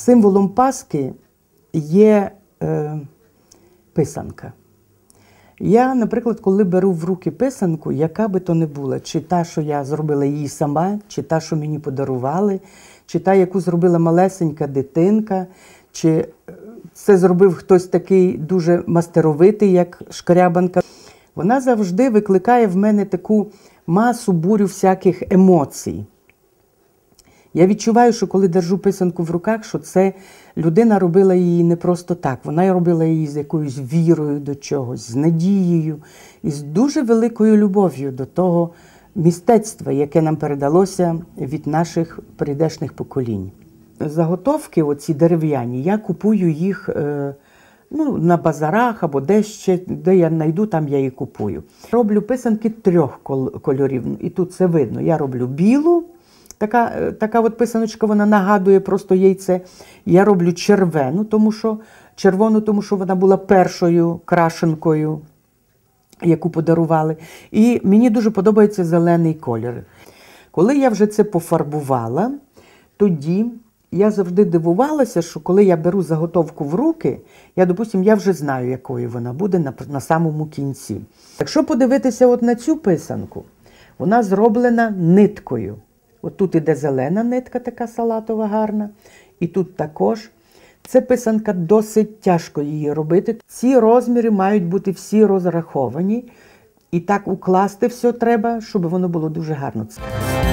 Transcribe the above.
Символом Пасхи є писанка. Я, наприклад, коли беру в руки писанку, яка би то не була, чи та, що я зробила її сама, чи та, що мені подарували, чи та, яку зробила малесенька дитинка, чи це зробив хтось такий дуже мастеровитий, як шкрябанка, вона завжди викликає в мене таку масу, бурю всяких емоцій. Я відчуваю, що коли держу писанку в руках, що це людина робила її не просто так. Вона робила її з якоюсь вірою до чогось, з надією і з дуже великою любов'ю до того мистецтва, яке нам передалося від наших прийдешних поколінь. Заготовки оці дерев'яні, я купую їх на базарах або де я знайду, там я і купую. Роблю писанки 3 кольорів, і тут це видно. Я роблю білу, така от писаночка, вона нагадує просто яйце. Я роблю червону, тому що вона була першою крашенкою, яку подарували. І мені дуже подобається зелений колір. Коли я вже це пофарбувала, тоді я завжди дивувалася, що коли я беру заготовку в руки, я вже знаю, якою вона буде на самому кінці. Якщо подивитися от на цю писанку, вона зроблена ниткою. От тут іде зелена нитка, така салатова гарна, і тут також. Це писанка, досить тяжко її робити. Ці розміри мають бути всі розраховані, і так укласти все треба, щоб воно було дуже гарно.